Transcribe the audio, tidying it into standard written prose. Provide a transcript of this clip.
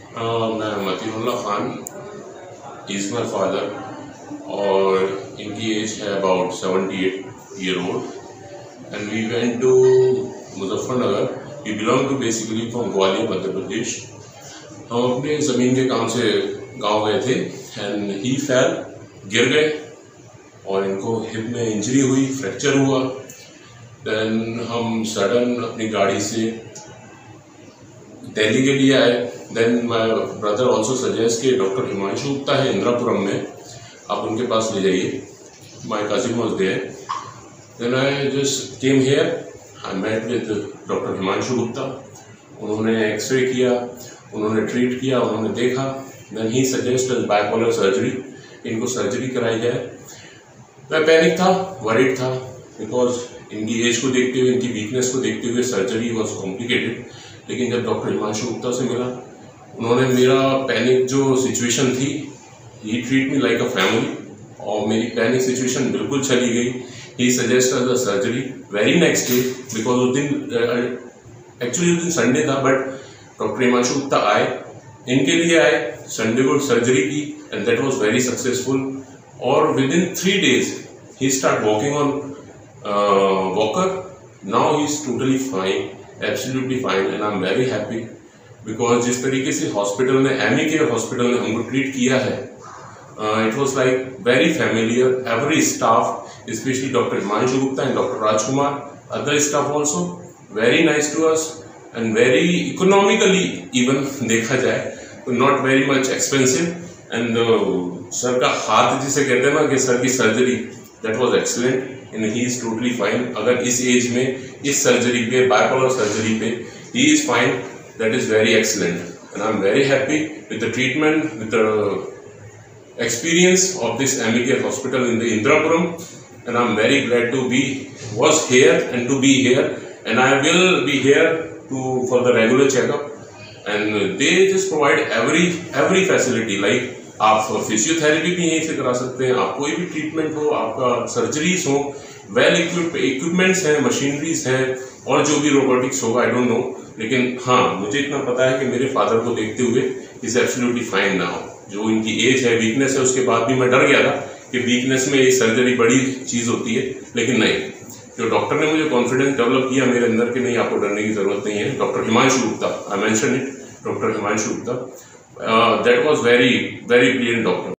मैं Matiullah Khan, is my father और इनकी एज है about 78 year old and we went to Muzaffarnagar. We belong to basically from Gwalior Madhya Pradesh. हम अपने ज़मीन के काम से गांव गए थे एंड ही फेल, गिर गए और इनको हिप में इंजरी हुई, फ्रैक्चर हुआ। देन हम सडन अपनी गाड़ी से दिल्ली के लिए आए। Then my brother also suggest कि डॉक्टर हिमांशु गुप्ता है इंदिरापुरम में, आप उनके पास ले जाइए। My cousin was there. Then I just came here, I met with doctor Himanshu Gupta. उन्होंने एक्सरे किया, उन्होंने ट्रीट किया, उन्होंने देखा। Then he suggested bipolar surgery, इनको सर्जरी कराई जाए। मैं पैनिक था, वरीड था, बिकॉज इनकी एज को देखते हुए, इनकी वीकनेस को देखते हुए सर्जरी वॉज कॉम्प्लिकेटेड। लेकिन जब डॉक्टर हिमांशु गुप्ता से मिला, उन्होंने मेरा पैनिक जो सिचुएशन थी, he treat me like a family, और मेरी पैनिक सिचुएशन बिल्कुल चली गई। He suggested the surgery very next day, because उस दिन एक्चुअली उस दिन संडे था, बट डॉक्टर हिमांशु गुप्ता आए, इनके लिए आए, संडे को सर्जरी की and that was very successful. और within 3 days he start walking on walker. Now he is totally fine, absolutely fine, and I am very happy because जिस तरीके से हॉस्पिटल ने, एमी केयर हॉस्पिटल ने हमको treat किया है, it was like very familiar. Every staff, specially doctor Himanshu Gupta and doctor Rajkumar, other staff also very nice to us and very economically even देखा जाए तो not very much expensive. And sir का हाथ जिसे कहते हैं ना कि सर की surgery, that was excellent and he is totally fine. अगर इस एज में इस सर्जरी पे, बाइपोलर सर्जरी पे he is fine, that is very excellent and I am very happy with the treatment, with the experience of this Ami Care Hospital in the Indirapuram, and I'm very glad to was here and to be here, and I will be here for the regular checkup, and they just provide every facility, like आप physiotherapy भी यहीं से करा सकते हैं, आप कोई भी ट्रीटमेंट हो, आपका सर्जरीज हो, वेल इक्विपमेंट्स हैं, मशीनरीज हैं, और जो भी रोबोटिक्स होगा आई डोंट नो। लेकिन हाँ, मुझे इतना पता है कि मेरे फादर को देखते हुए इज एब्सोल्युटली फाइन नाउ। जो इनकी एज है, वीकनेस है, उसके बाद भी मैं डर गया था कि वीकनेस में ये सर्जरी बड़ी चीज़ होती है, लेकिन नहीं। जो डॉक्टर ने मुझे कॉन्फिडेंस डेवलप किया मेरे अंदर कि नहीं, आपको डरने की जरूरत नहीं है, doctor Himanshu Gupta, I mention it, doctor Himanshu Gupta, that was very brilliant doctor.